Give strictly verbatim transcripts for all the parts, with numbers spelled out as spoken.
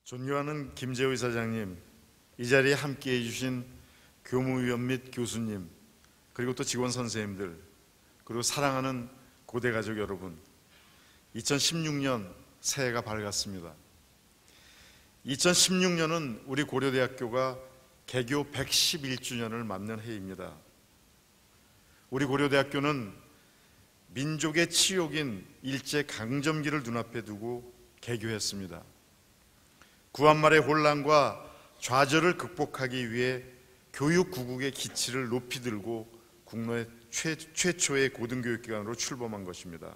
존경하는 김재호 이사장님, 이 자리에 함께해 주신 교무위원 및 교수님, 그리고 또 직원 선생님들, 그리고 사랑하는 고대 가족 여러분, 이천십육 년 새해가 밝았습니다. 이천십육 년은 우리 고려대학교가 개교 백십일 주년을 맞는 해입니다. 우리 고려대학교는 민족의 치욕인 일제강점기를 눈앞에 두고 개교했습니다. 구한말의 혼란과 좌절을 극복하기 위해 교육구국의 기치를 높이 들고 국내 최, 최초의 고등교육기관으로 출범한 것입니다.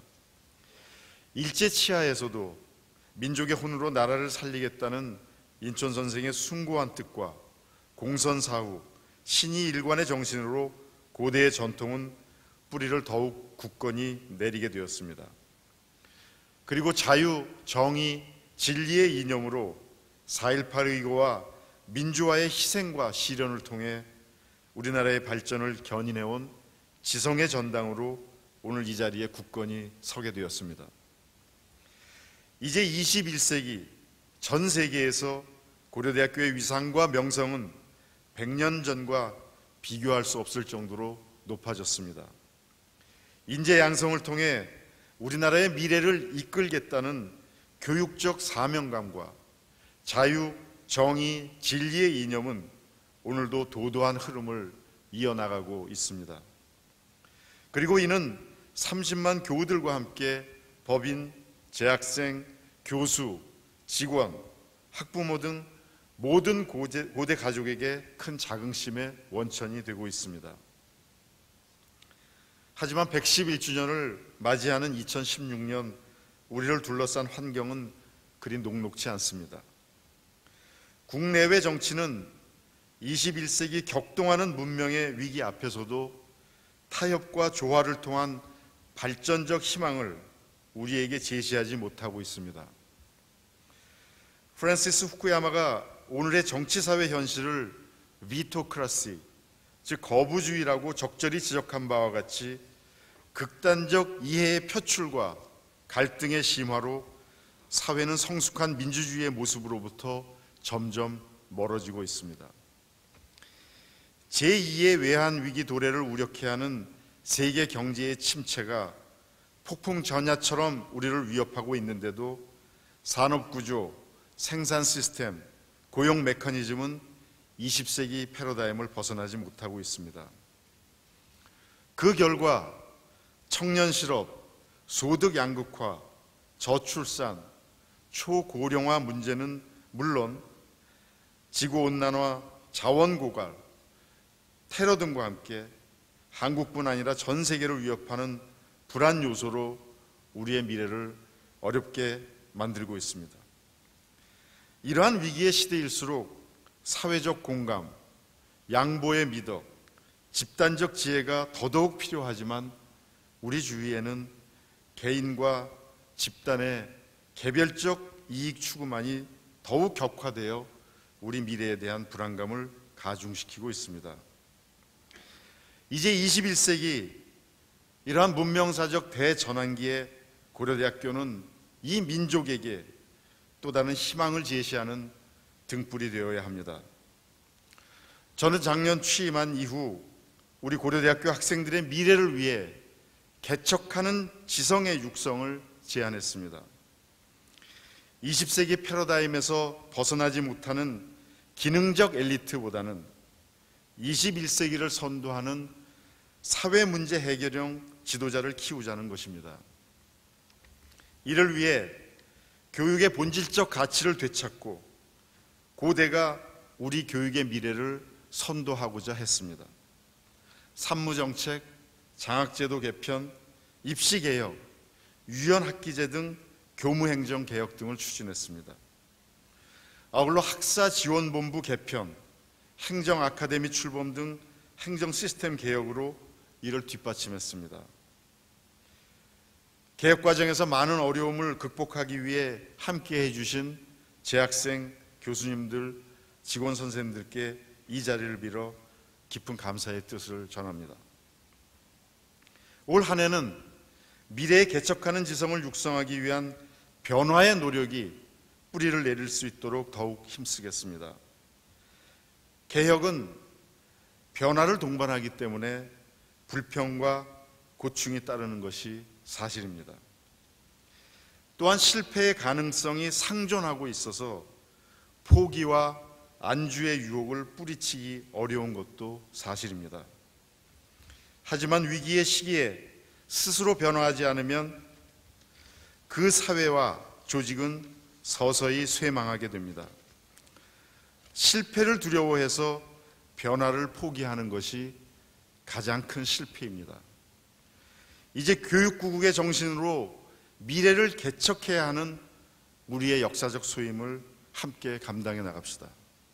일제치하에서도 민족의 혼으로 나라를 살리겠다는 인천 선생의 숭고한 뜻과 공선사후, 신의일관의 정신으로 고대의 전통은 뿌리를 더욱 굳건히 내리게 되었습니다. 그리고 자유, 정의, 진리의 이념으로 사일팔 의거와 민주화의 희생과 시련을 통해 우리나라의 발전을 견인해온 지성의 전당으로 오늘 이 자리에 굳건히 서게 되었습니다. 이제 이십일 세기 전 세계에서 고려대학교의 위상과 명성은 백 년 전과 비교할 수 없을 정도로 높아졌습니다. 인재 양성을 통해 우리나라의 미래를 이끌겠다는 교육적 사명감과 자유, 정의, 진리의 이념은 오늘도 도도한 흐름을 이어나가고 있습니다. 그리고 이는 삼십만 교우들과 함께 법인, 재학생, 교수, 직원, 학부모 등 모든 고대, 고대 가족에게 큰 자긍심의 원천이 되고 있습니다. 하지만 백십일 주년을 맞이하는 이천십육 년 우리를 둘러싼 환경은 그리 녹록지 않습니다. 국내외 정치는 이십일 세기 격동하는 문명의 위기 앞에서도 타협과 조화를 통한 발전적 희망을 우리에게 제시하지 못하고 있습니다. 프란시스 후쿠야마가 오늘의 정치사회 현실을 비토크라시, 즉 거부주의라고 적절히 지적한 바와 같이 극단적 이해의 표출과 갈등의 심화로 사회는 성숙한 민주주의의 모습으로부터 점점 멀어지고 있습니다. 제이의 외환 위기 도래를 우려케 하는 세계 경제의 침체가 폭풍 전야처럼 우리를 위협하고 있는데도 산업구조, 생산 시스템, 고용 메커니즘은 이십 세기 패러다임을 벗어나지 못하고 있습니다. 그 결과 청년 실업, 소득 양극화, 저출산, 초고령화 문제는 물론 지구온난화, 자원고갈, 테러 등과 함께 한국뿐 아니라 전 세계를 위협하는 불안 요소로 우리의 미래를 어렵게 만들고 있습니다. 이러한 위기의 시대일수록 사회적 공감, 양보의 미덕, 집단적 지혜가 더더욱 필요하지만 우리 주위에는 개인과 집단의 개별적 이익 추구만이 더욱 격화되어 우리 미래에 대한 불안감을 가중시키고 있습니다. 이제 이십일 세기 이러한 문명사적 대전환기에 고려대학교는 이 민족에게 또 다른 희망을 제시하는 등불이 되어야 합니다. 저는 작년 취임한 이후 우리 고려대학교 학생들의 미래를 위해 개척하는 지성의 육성을 제안했습니다. 이십 세기 패러다임에서 벗어나지 못하는 기능적 엘리트보다는 이십일 세기를 선도하는 사회 문제 해결형 지도자를 키우자는 것입니다. 이를 위해 교육의 본질적 가치를 되찾고 고대가 우리 교육의 미래를 선도하고자 했습니다. 산무정책, 장학제도 개편, 입시개혁, 유연학기제 등 교무행정 개혁 등을 추진했습니다. 아울러 학사지원본부 개편, 행정아카데미 출범 등 행정 시스템 개혁으로 이를 뒷받침했습니다. 개혁 과정에서 많은 어려움을 극복하기 위해 함께 해주신 재학생, 교수님들, 직원 선생님들께 이 자리를 빌어 깊은 감사의 뜻을 전합니다. 올 한 해는 미래에 개척하는 지성을 육성하기 위한 변화의 노력이 뿌리를 내릴 수 있도록 더욱 힘쓰겠습니다. 개혁은 변화를 동반하기 때문에 불평과 고충이 따르는 것이 사실입니다. 또한 실패의 가능성이 상존하고 있어서 포기와 안주의 유혹을 뿌리치기 어려운 것도 사실입니다. 하지만 위기의 시기에 스스로 변화하지 않으면 그 사회와 조직은 서서히 쇠망하게 됩니다. 실패를 두려워해서 변화를 포기하는 것이 가장 큰 실패입니다. 이제 교육국의 정신으로 미래를 개척해야 하는 우리의 역사적 소임을 함께 감당해 나갑시다.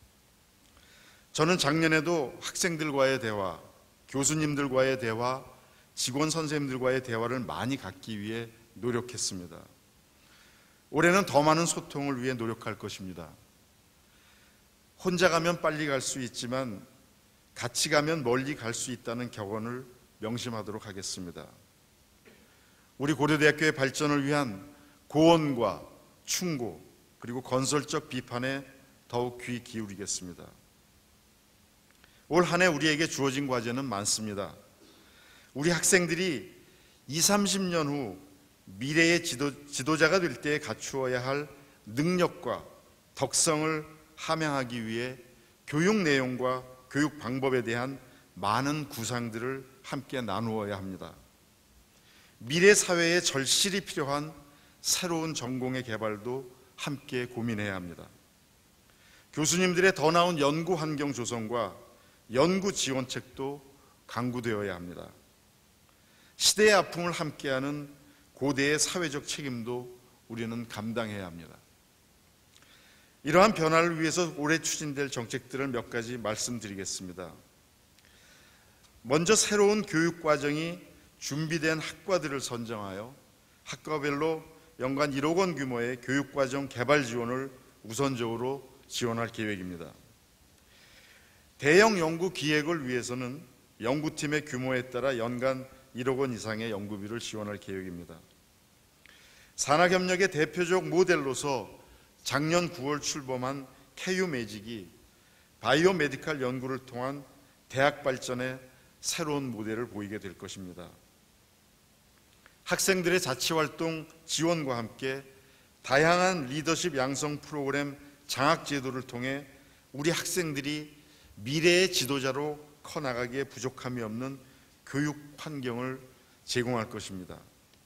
저는 작년에도 학생들과의 대화, 교수님들과의 대화, 직원 선생님들과의 대화를 많이 갖기 위해 노력했습니다. 올해는 더 많은 소통을 위해 노력할 것입니다. 혼자 가면 빨리 갈 수 있지만 같이 가면 멀리 갈 수 있다는 격언을 명심하도록 하겠습니다. 우리 고려대학교의 발전을 위한 고언과 충고 그리고 건설적 비판에 더욱 귀 기울이겠습니다. 올 한 해 우리에게 주어진 과제는 많습니다. 우리 학생들이 이십, 삼십 년 후 미래의 지도, 지도자가 될 때 갖추어야 할 능력과 덕성을 함양하기 위해 교육 내용과 교육 방법에 대한 많은 구상들을 함께 나누어야 합니다. 미래 사회에 절실히 필요한 새로운 전공의 개발도 함께 고민해야 합니다. 교수님들의 더 나은 연구 환경 조성과 연구 지원책도 강구되어야 합니다. 시대의 아픔을 함께하는 고대의 사회적 책임도 우리는 감당해야 합니다. 이러한 변화를 위해서 올해 추진될 정책들을 몇 가지 말씀드리겠습니다. 먼저 새로운 교육과정이 준비된 학과들을 선정하여 학과별로 연간 일억 원 규모의 교육과정 개발 지원을 우선적으로 지원할 계획입니다. 대형 연구 기획을 위해서는 연구팀의 규모에 따라 연간 일억 원 이상의 연구비를 지원할 계획입니다. 산학협력의 대표적 모델로서 작년 구월 출범한 케이유 매직이 바이오 메디칼 연구를 통한 대학 발전의 새로운 모델을 보이게 될 것입니다. 학생들의 자치활동 지원과 함께 다양한 리더십 양성 프로그램 장학 제도를 통해 우리 학생들이 미래의 지도자로 커나가기에 부족함이 없는 교육 환경을 제공할 것입니다.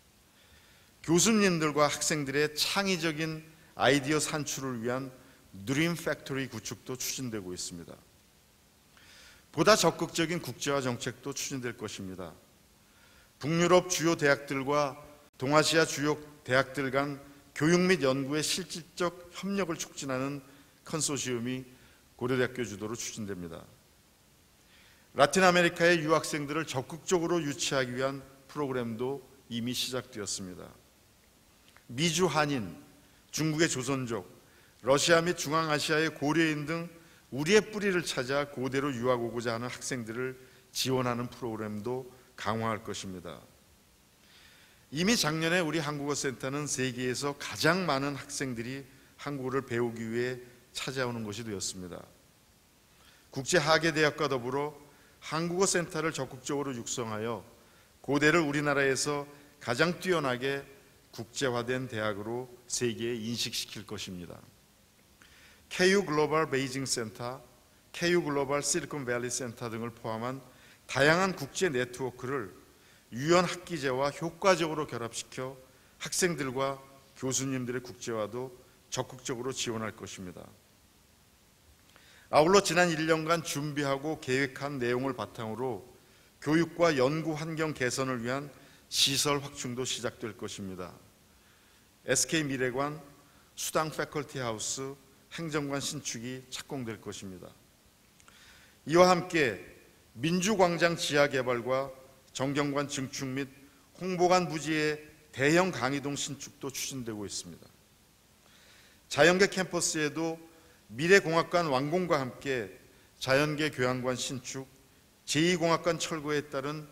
교수님들과 학생들의 창의적인 아이디어 산출을 위한 드림 팩토리 구축도 추진되고 있습니다. 보다 적극적인 국제화 정책도 추진될 것입니다. 북유럽 주요 대학들과 동아시아 주요 대학들 간 교육 및 연구의 실질적 협력을 촉진하는 컨소시엄이 고려대학교 주도로 추진됩니다. 라틴 아메리카의 유학생들을 적극적으로 유치하기 위한 프로그램도 이미 시작되었습니다. 미주 한인, 중국의 조선족, 러시아 및 중앙아시아의 고려인 등 우리의 뿌리를 찾아 고대로 유학 오고자 하는 학생들을 지원하는 프로그램도 강화할 것입니다. 이미 작년에 우리 한국어센터는 세계에서 가장 많은 학생들이 한국어를 배우기 위해 찾아오는 것이 되었습니다. 국제하계대학과 더불어 한국어센터를 적극적으로 육성하여 고대를 우리나라에서 가장 뛰어나게 국제화된 대학으로 세계에 인식시킬 것입니다. 케이유 글로벌 베이징 센터, 케이유 글로벌 실리콘밸리 센터 등을 포함한 다양한 국제 네트워크를 유연 학기제와 효과적으로 결합시켜 학생들과 교수님들의 국제화도 적극적으로 지원할 것입니다. 아울러 지난 일 년간 준비하고 계획한 내용을 바탕으로 교육과 연구 환경 개선을 위한 시설 확충도 시작될 것입니다. 에스케이 미래관, 수당 패컬티 하우스, 행정관 신축이 착공될 것입니다. 이와 함께 민주광장 지하 개발과 정경관 증축 및 홍보관 부지의 대형 강의동 신축도 추진되고 있습니다. 자연계 캠퍼스에도 미래공학관 완공과 함께 자연계 교양관 신축, 제이 공학관 철거에 따른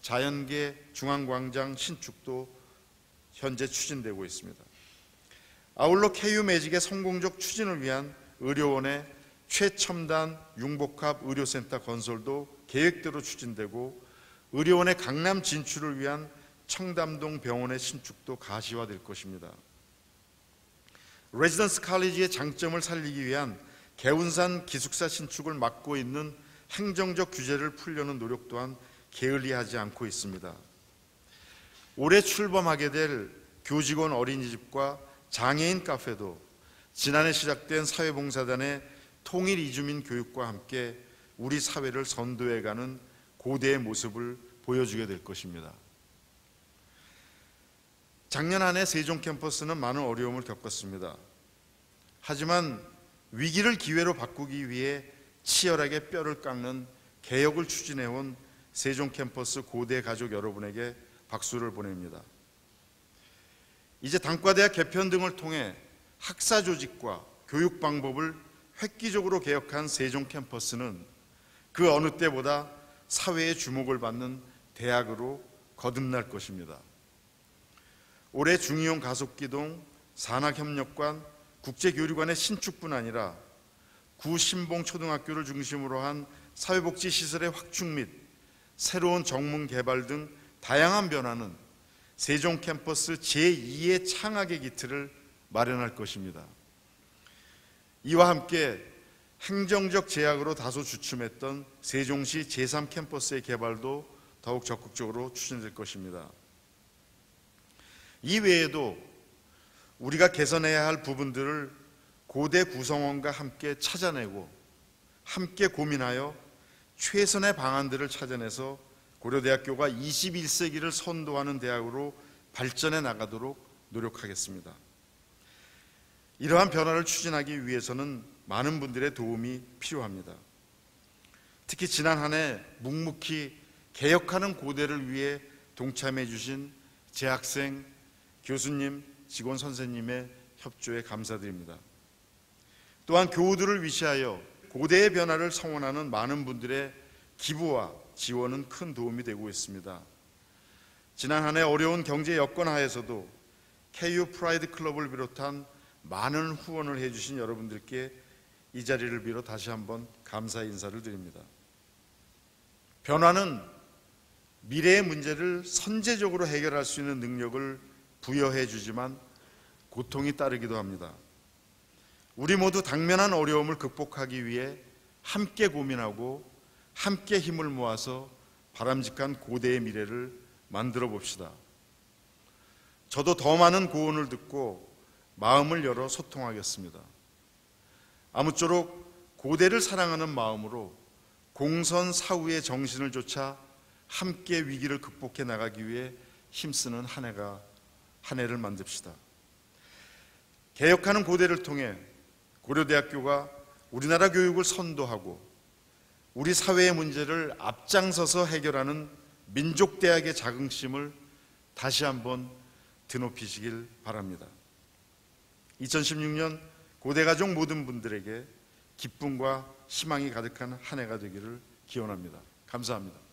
자연계 중앙광장 신축도 현재 추진되고 있습니다. 아울러 케이유 매직의 성공적 추진을 위한 의료원의 최첨단 융복합 의료센터 건설도 계획대로 추진되고, 의료원의 강남 진출을 위한 청담동 병원의 신축도 가시화될 것입니다. 레지던스 칼리지의 장점을 살리기 위한 개운산 기숙사 신축을 막고 있는 행정적 규제를 풀려는 노력 또한 게을리하지 않고 있습니다. 올해 출범하게 될 교직원 어린이집과 장애인 카페도 지난해 시작된 사회봉사단의 통일 이주민 교육과 함께 우리 사회를 선도해가는 고대의 모습을 보여주게 될 것입니다. 작년 한 해 세종 캠퍼스는 많은 어려움을 겪었습니다. 하지만 위기를 기회로 바꾸기 위해 치열하게 뼈를 깎는 개혁을 추진해온 세종 캠퍼스 고대 가족 여러분에게 박수를 보냅니다. 이제 단과대학 개편 등을 통해 학사 조직과 교육 방법을 획기적으로 개혁한 세종 캠퍼스는 그 어느 때보다 사회의 주목을 받는 대학으로 거듭날 것입니다. 올해 중이용 가속기동, 산학협력관, 국제교류관의 신축뿐 아니라 구신봉 초등학교를 중심으로 한 사회복지시설의 확충 및 새로운 정문 개발 등 다양한 변화는 세종 캠퍼스 제이의 창학의 기틀을 마련할 것입니다. 이와 함께 행정적 제약으로 다소 주춤했던 세종시 제삼 캠퍼스의 개발도 더욱 적극적으로 추진될 것입니다. 이 외에도 우리가 개선해야 할 부분들을 고대 구성원과 함께 찾아내고 함께 고민하여 최선의 방안들을 찾아내서 고려대학교가 이십일 세기를 선도하는 대학으로 발전해 나가도록 노력하겠습니다. 이러한 변화를 추진하기 위해서는 많은 분들의 도움이 필요합니다. 특히 지난 한 해 묵묵히 개혁하는 고대를 위해 동참해 주신 재학생, 교수님, 직원 선생님의 협조에 감사드립니다. 또한 교우들을 위시하여 고대의 변화를 성원하는 많은 분들의 기부와 지원은 큰 도움이 되고 있습니다. 지난 한 해 어려운 경제 여건 하에서도 케이유 프라이드 클럽을 비롯한 많은 후원을 해주신 여러분들께 이 자리를 빌어 다시 한번 감사의 인사를 드립니다. 변화는 미래의 문제를 선제적으로 해결할 수 있는 능력을 부여해 주지만 고통이 따르기도 합니다. 우리 모두 당면한 어려움을 극복하기 위해 함께 고민하고 함께 힘을 모아서 바람직한 고대의 미래를 만들어 봅시다. 저도 더 많은 고언을 듣고 마음을 열어 소통하겠습니다. 아무쪼록 고대를 사랑하는 마음으로 공선사후의 정신을 좇아 함께 위기를 극복해 나가기 위해 힘쓰는 한 해가 한 해를 만듭시다. 개혁하는 고대를 통해 고려대학교가 우리나라 교육을 선도하고 우리 사회의 문제를 앞장서서 해결하는 민족대학의 자긍심을 다시 한번 드높이시길 바랍니다. 이천십육 년 고대가족 모든 분들에게 기쁨과 희망이 가득한 한 해가 되기를 기원합니다. 감사합니다.